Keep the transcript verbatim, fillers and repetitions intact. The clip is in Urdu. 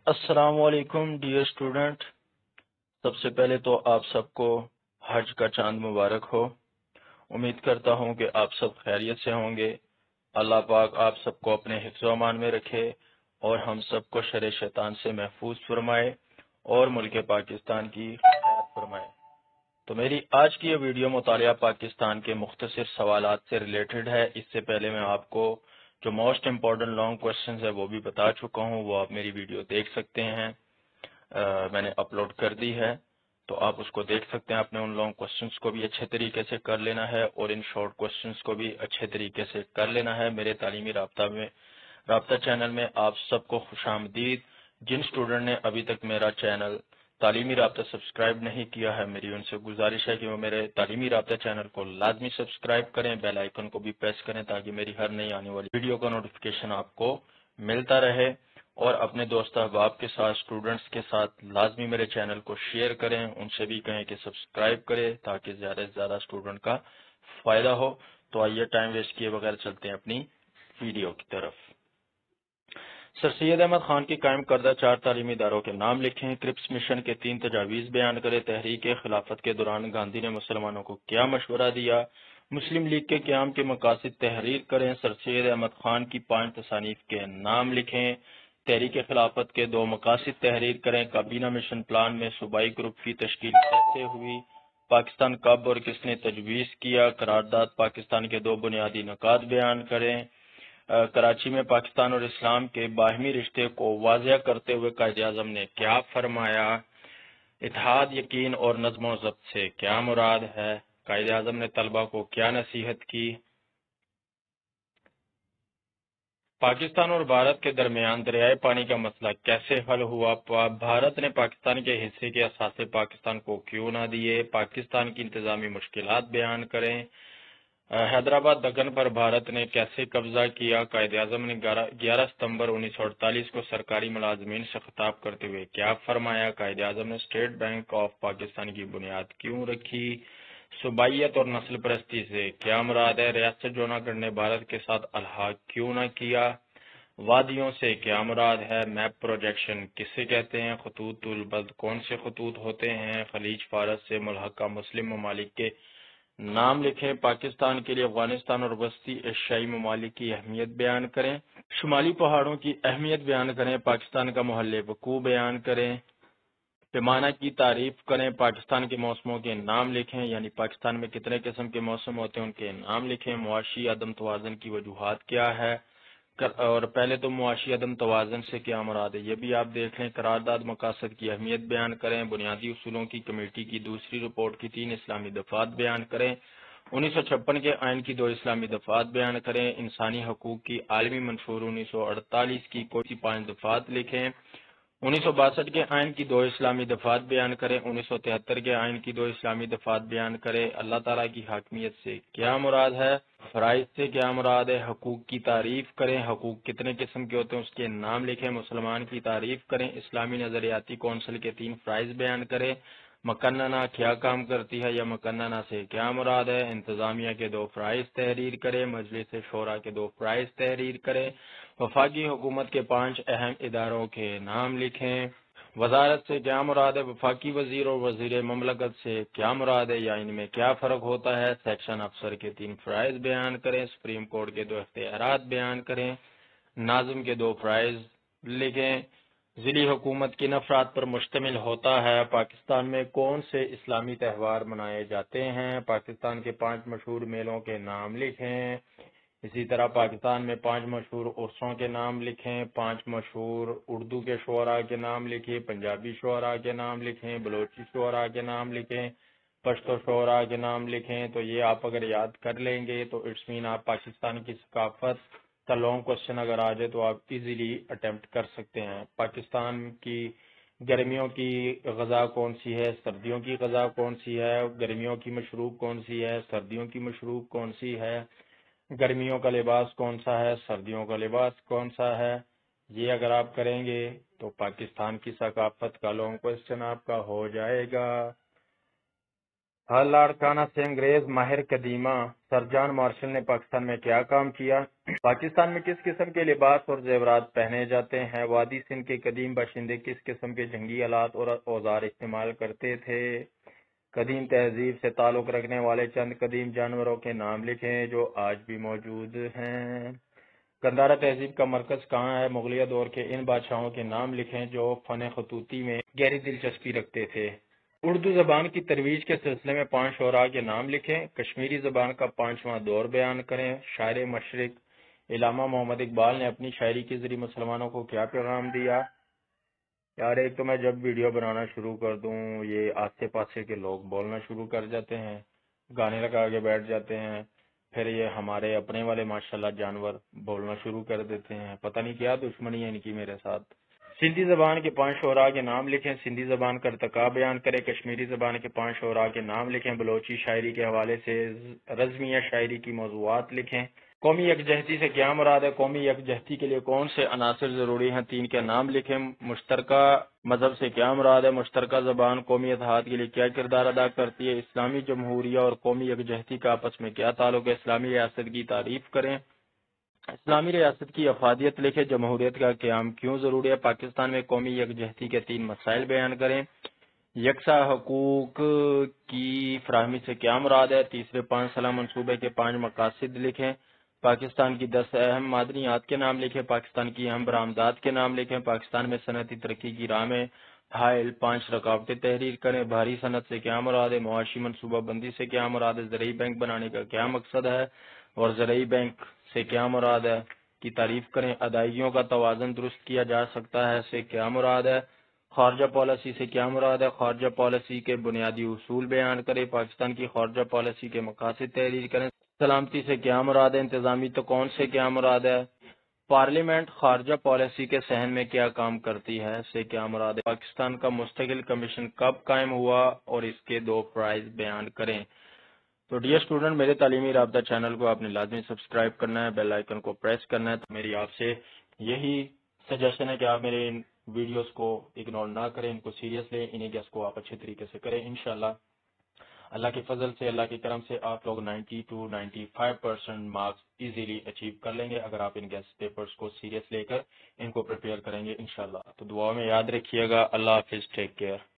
السلام علیکم ڈیئر اسٹوڈنٹ، سب سے پہلے تو آپ سب کو حج کا چاند مبارک ہو۔ امید کرتا ہوں کہ آپ سب خیریت سے ہوں گے۔ اللہ پاک آپ سب کو اپنے حفظ و امان میں رکھے اور ہم سب کو شر شیطان سے محفوظ فرمائے اور ملک پاکستان کی حفاظت فرمائے۔ تو میری آج کی یہ ویڈیو مطالعہ پاکستان کے مختصر سوالات سے ریلیٹڈ ہے۔ اس سے پہلے میں آپ کو جو موسٹ امپورٹنٹ لانگ کوسچنز ہے وہ بھی بتا چکا ہوں، وہ آپ میری ویڈیو دیکھ سکتے ہیں، میں نے اپلوڈ کر دی ہے، تو آپ اس کو دیکھ سکتے ہیں۔ آپ نے ان لانگ کوسچنز کو بھی اچھے طریقے سے کر لینا ہے اور ان شارٹ کوسچنز کو بھی اچھے طریقے سے کر لینا ہے۔ میرے تعلیمی رابطہ میں رابطہ چینل میں آپ سب کو خوش آمدید۔ جن اسٹوڈنٹ نے ابھی تک میرا چینل تعلیمی رابطہ سبسکرائب نہیں کیا ہے، میری ان سے گزارش ہے کہ وہ میرے تعلیمی رابطہ چینل کو لازمی سبسکرائب کریں، بیل آئیکن کو بھی پریس کریں تاکہ میری ہر نئی آنے والی ویڈیو کا نوٹیفیکیشن آپ کو ملتا رہے، اور اپنے دوست احباب کے ساتھ، اسٹوڈنٹس کے ساتھ لازمی میرے چینل کو شیئر کریں، ان سے بھی کہیں کہ سبسکرائب کریں تاکہ زیادہ سے زیادہ اسٹوڈنٹ کا فائدہ ہو۔ تو آئیے ٹائم ویسٹ کیے بغیر چلتے ہیں اپنی ویڈیو کی طرف۔ سر سید احمد خان کی قائم کردہ چار تعلیمی اداروں کے نام لکھیں۔ کرپس مشن کے تین تجاویز بیان کریں۔ تحریک خلافت کے دوران گاندھی نے مسلمانوں کو کیا مشورہ دیا؟ مسلم لیگ کے قیام کے مقاصد تحریر کریں۔ سر سید احمد خان کی پانچ تصانیف کے نام لکھیں۔ تحریک خلافت کے دو مقاصد تحریر کریں۔ کابینہ مشن پلان میں صوبائی گروپ کی تشکیل کیسے ہوئی؟ پاکستان کب اور کس نے تجویز کیا؟ قرارداد پاکستان کے دو بنیادی نکات بیان کریں۔ کراچی میں پاکستان اور اسلام کے باہمی رشتے کو واضح کرتے ہوئے قائد اعظم نے کیا فرمایا؟ اتحاد، یقین اور نظم و ضبط سے کیا مراد ہے؟ قائد اعظم نے طلبہ کو کیا نصیحت کی؟ پاکستان اور بھارت کے درمیان دریائے پانی کا مسئلہ کیسے حل ہوا؟ بھارت نے پاکستان کے حصے کے اثاثے پاکستان کو کیوں نہ دیے؟ پاکستان کی انتظامی مشکلات بیان کریں۔ حیدرآباد دکن پر بھارت نے کیسے قبضہ کیا؟ قائد اعظم نے گیارہ ستمبر انیس سو اڑتالیس کو سرکاری ملازمین سے خطاب کرتے ہوئے کیا فرمایا؟ قائد اعظم نے اسٹیٹ بینک آف پاکستان کی بنیاد کیوں رکھی؟ صوبائیت اور نسل پرستی سے کیا مراد ہے؟ ریاست جوناگڑھ نے بھارت کے ساتھ الحاق کیوں نہ کیا؟ وادیوں سے کیا مراد ہے؟ میپ پروجیکشن کسے کہتے ہیں؟ خطوط البلد کون سے خطوط ہوتے ہیں؟ خلیج فارس سے ملحقہ مسلم ممالک کے نام لکھیں۔ پاکستان کے لیے افغانستان اور وسطی ایشیائی ممالک کی اہمیت بیان کریں۔ شمالی پہاڑوں کی اہمیت بیان کریں۔ پاکستان کا محل وقوع بیان کریں۔ پیمانہ کی تعریف کریں۔ پاکستان کے موسموں کے نام لکھیں، یعنی پاکستان میں کتنے قسم کے موسم ہوتے ہیں ان کے نام لکھیں۔ معاشی عدم توازن کی وجوہات کیا ہے؟ اور پہلے تو معاشی عدم توازن سے کیا مراد ہے یہ بھی آپ دیکھ لیں۔ قرارداد مقاصد کی اہمیت بیان کریں۔ بنیادی اصولوں کی کمیٹی کی دوسری رپورٹ کی تین اسلامی دفعات بیان کریں۔ انیس سو چھپن کے آئین کی دو اسلامی دفعات بیان کریں۔ انسانی حقوق کی عالمی منشور انیس سو اڑتالیس کی کوئی پانچ دفعات لکھیں۔ انیس سو باسٹھ کے آئین کی دو اسلامی دفعات بیان کریں۔ انیس سو تہتر کے آئین کی دو اسلامی دفعات بیان کریں۔ اللہ تعالیٰ کی حاکمیت سے کیا مراد ہے؟ فرائض سے کیا مراد ہے؟ حقوق کی تعریف کریں۔ حقوق کتنے قسم کے ہوتے ہیں اس کے نام لکھیں۔ مسلمان کی تعریف کریں۔ اسلامی نظریاتی کونسل کے تین فرائض بیان کریں۔ مقننہ کیا کام کرتی ہے یا مقننہ سے کیا مراد ہے؟ انتظامیہ کے دو فرائض تحریر کریں۔ مجلس شورا کے دو فرائض تحریر کریں۔ وفاقی حکومت کے پانچ اہم اداروں کے نام لکھیں۔ وزارت سے کیا مراد ہے؟ وفاقی وزیر اور وزیر مملکت سے کیا مراد ہے یا ان میں کیا فرق ہوتا ہے؟ سیکشن افسر کے تین فرائض بیان کریں۔ سپریم کورٹ کے دو اختیارات بیان کریں۔ ناظم کے دو فرائض لکھیں۔ ذیلی حکومت کن افراد پر مشتمل ہوتا ہے؟ پاکستان میں کون سے اسلامی تہوار منائے جاتے ہیں؟ پاکستان کے پانچ مشہور میلوں کے نام لکھیں۔ اسی طرح پاکستان میں پانچ مشہور عرصوں کے نام لکھیں۔ پانچ مشہور اردو کے شعراء کے نام لکھیں۔ پنجابی شعراء کے نام لکھیں۔ بلوچی شعراء کے نام لکھیں۔ پشتو شعراء کے نام لکھیں۔ تو یہ آپ اگر یاد کر لیں گے تو اٹس مین آپ پاکستان کی ثقافت کا لانگ کوسچن اگر آ جائے تو آپ ایزیلی اٹیمپٹ کر سکتے ہیں۔ پاکستان کی گرمیوں کی غذا کون سی ہے؟ سردیوں کی غذا کون سی ہے؟ گرمیوں کی مشروب کون سی ہے؟ سردیوں کی مشروب کون سی ہے؟ گرمیوں کا لباس کون سا ہے؟ سردیوں کا لباس کون سا ہے؟ یہ اگر آپ کریں گے تو پاکستان کی ثقافت کا لانگ کوسچن آپ کا ہو جائے گا۔ ہر لاڑکانہ سے انگریز ماہر قدیمہ سر جان مارشل نے پاکستان میں کیا کام کیا؟ پاکستان میں کس قسم کے لباس اور زیورات پہنے جاتے ہیں؟ وادی سندھ کے قدیم باشندے کس قسم کے جنگی آلات اور اوزار استعمال کرتے تھے؟ قدیم تہذیب سے تعلق رکھنے والے چند قدیم جانوروں کے نام لکھیں جو آج بھی موجود ہیں۔ گندھارا تہذیب کا مرکز کہاں ہے؟ مغلیہ دور کے ان بادشاہوں کے نام لکھیں جو فن خطوطی میں گہری دلچسپی رکھتے تھے۔ اردو زبان کی ترویج کے سلسلے میں پانچ شعراء کے نام لکھیں۔ کشمیری زبان کا پانچواں دور بیان کریں۔ شاعر مشرق علامہ محمد اقبال نے اپنی شاعری کے ذریعے مسلمانوں کو کیا پیغام دیا؟ یار ایک تو میں جب ویڈیو بنانا شروع کر دوں یہ آسے پاسے کے لوگ بولنا شروع کر جاتے ہیں، گانے لگا کے بیٹھ جاتے ہیں، پھر یہ ہمارے اپنے والے ماشاءاللہ جانور بولنا شروع کر دیتے ہیں، پتہ نہیں کیا دشمنی ہے ان کی میرے ساتھ۔ سندھی زبان کے پانچ شعراء کے نام لکھیں۔ سندھی زبان کا ارتقا بیان کریں۔ کشمیری زبان کے پانچ شعراء کے نام لکھیں۔ بلوچی شاعری کے حوالے سے رزمیہ شاعری کی موضوعات لکھیں۔ قومی یکجہتی سے کیا مراد ہے؟ قومی یکجہتی کے لیے کون سے عناصر ضروری ہیں؟ تین کے نام لکھیں۔ مشترکہ مذہب سے کیا مراد ہے؟ مشترکہ زبان قومی اتحاد کے لیے کیا کردار ادا کرتی ہے؟ اسلامی جمہوریہ اور قومی یکجہتی کا آپس میں کیا تعلق ہے؟ اسلامی ریاست کی تعریف کریں۔ اسلامی ریاست کی افادیت لکھے۔ جمہوریت کا قیام کیوں ضروری ہے؟ پاکستان میں قومی یکجہتی کے تین مسائل بیان کریں۔ یکساں حقوق کی فراہمی سے کیا مراد ہے؟ تیسرے پانچ سالہ منصوبے کے پانچ مقاصد لکھیں۔ پاکستان کی دس اہم معدنیات کے نام لکھیں۔ پاکستان کی اہم برآمدات کے نام لکھیں۔ پاکستان میں صنعتی ترقی کی راہ میں حائل پانچ رکاوٹیں تحریر کریں۔ بھاری صنعت سے کیا مراد ہے؟ معاشی منصوبہ بندی سے کیا مراد ہے؟ زرعی بینک بنانے کا کیا مقصد ہے اور زرعی بینک سے کیا مراد ہے کی تعریف کریں۔ ادائیگیوں کا توازن درست کیا جا سکتا ہے سے کیا مراد ہے؟ خارجہ پالیسی سے کیا مراد ہے؟ خارجہ پالیسی کے بنیادی اصول بیان کریں۔ پاکستان کی خارجہ پالیسی کے مقاصد تحریر کریں۔ سلامتی سے کیا مراد ہے؟ انتظامی تکون سے کیا مراد ہے؟ پارلیمنٹ خارجہ پالیسی کے صحن میں کیا کام کرتی ہے سے کیا مراد ہے؟ پاکستان کا مستقل کمیشن کب قائم ہوا اور اس کے دو فرائض بیان کریں۔ تو ڈیئر اسٹوڈنٹ، میرے تعلیمی رابطہ چینل کو آپ نے لازمی سبسکرائب کرنا ہے، بیل آئیکن کو پریس کرنا ہے۔ تو میری آپ سے یہی سجیشن ہے کہ آپ میرے ان ویڈیوز کو اگنور نہ کریں، ان کو سیریس لیں، انہیں گیس کو آپ اچھے طریقے سے کریں۔ انشاءاللہ اللہ کے فضل سے، اللہ کے کرم سے آپ لوگ ninety two ninety five percent marks easily achieve کر لیں گے اگر آپ ان گیس پیپرز کو سیریس لے کر ان کو پریپیئر کریں گے انشاءاللہ۔ تو دعا میں یاد رکھیے گا۔ اللہ حافظ، ٹیک کیئر۔